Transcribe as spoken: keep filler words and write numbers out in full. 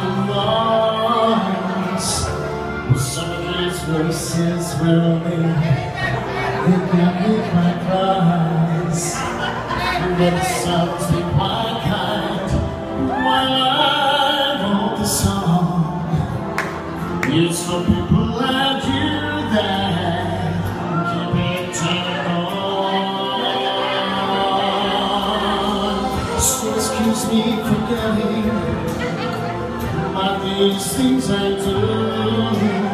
voice. Well, some of these voices will make they got me quite cries. But some speak quite kind while I wrote the song. It's for people like you that keep it turning on. So excuse me for getting about these things I do.